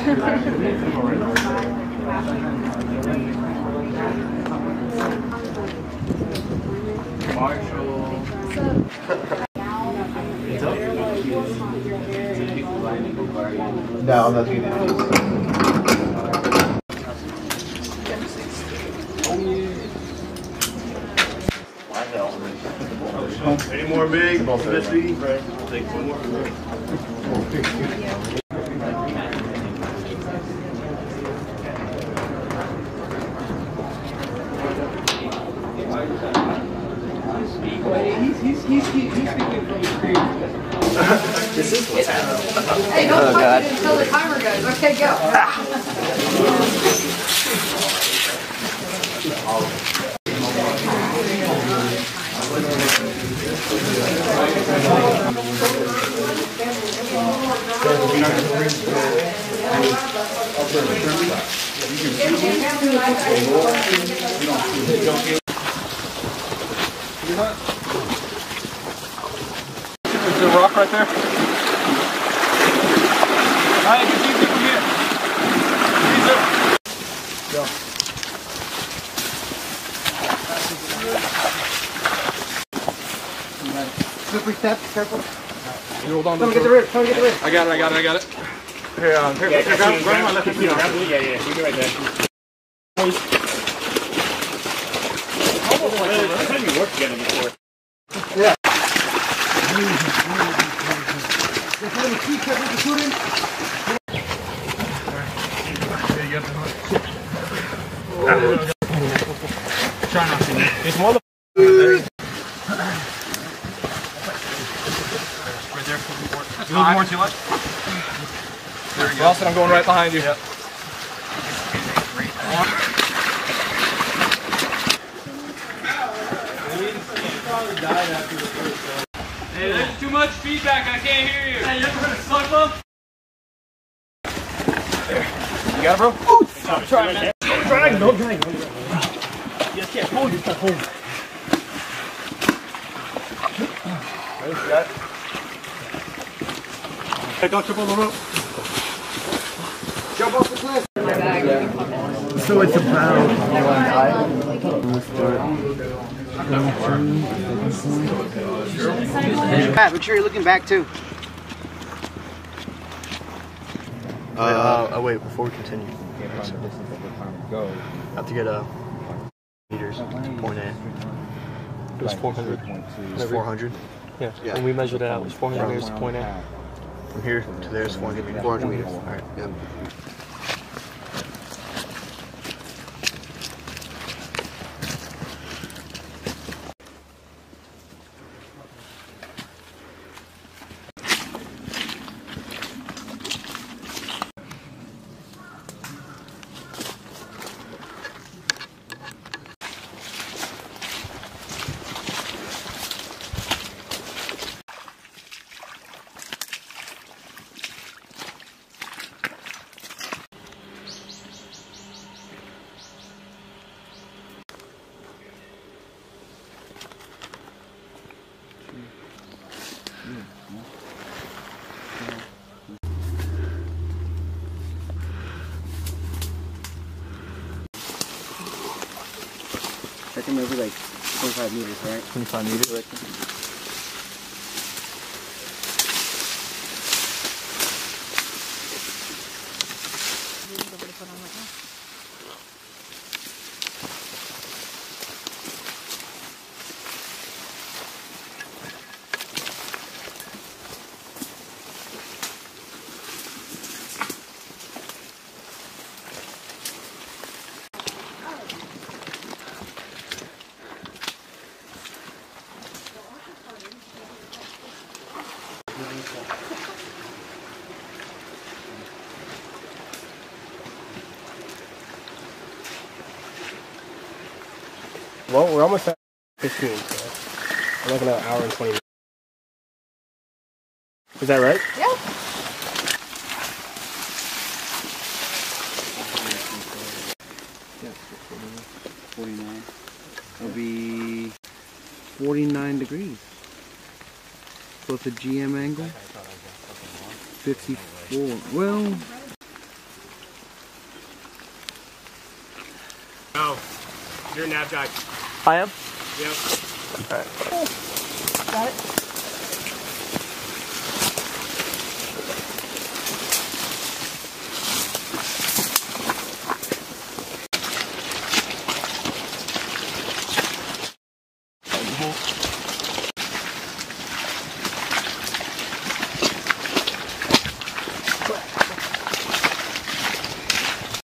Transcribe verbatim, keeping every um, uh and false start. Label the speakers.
Speaker 1: No, I'm not doing that.
Speaker 2: Any more MIG? Fifty? Take one more.
Speaker 3: He's he's he's he's speaking from the screen.
Speaker 4: This is what's happening.
Speaker 5: Hey, don't
Speaker 4: Oh,
Speaker 5: touch
Speaker 4: God.
Speaker 5: it until the timer goes. Okay, go.
Speaker 3: There's a rock right there. Alright, it's easy from here. Easy. Go.
Speaker 1: Slippery step, careful.
Speaker 3: You hold on to
Speaker 1: Come
Speaker 3: the
Speaker 1: get the rib, come get the rib.
Speaker 3: I got it, I got it, I got it. Here, um, here,
Speaker 6: Yeah,
Speaker 3: here, grab, grab my left hand.
Speaker 6: Yeah, yeah, yeah, you go right there. I've had you work together before.
Speaker 1: Yeah.
Speaker 3: Try not to. It's mother. Right there. A little more to left. There we go. Austin, I'm going right behind you. Yep. Hey, there's too much feedback. I can't hear you. Hey, you ever heard of slug bump? There. You got it, bro? Ooh, stop trying, man. Don't drag, don't drag. You just can't hold it, just hold it. Ready? You got it? Hey, don't trip on the rope.
Speaker 1: Jump off the cliff.
Speaker 4: So it's about
Speaker 1: Pat, make sure you're looking back too.
Speaker 4: Uh, uh, oh wait, before we continue, I have to get a meters to point A. It was four hundred. It was four hundred? Yeah.
Speaker 1: Yeah.
Speaker 4: When we measured it out, it was four hundred meters to point A. From here to there is four hundred meters.
Speaker 1: four hundred meters.
Speaker 4: Alright, yeah.
Speaker 1: Check him over like twenty-five meters, right?
Speaker 4: twenty-five meters?
Speaker 3: Well, we're almost at fifteen, so we're looking at an hour and twenty minutes. Is that right?
Speaker 5: Yeah.
Speaker 1: forty-nine. It'll be forty-nine degrees. So it's a G M angle. fifty-four. Well,
Speaker 6: You're a nav guy.
Speaker 3: I am?
Speaker 6: Yep.
Speaker 3: Alright.
Speaker 5: Got it?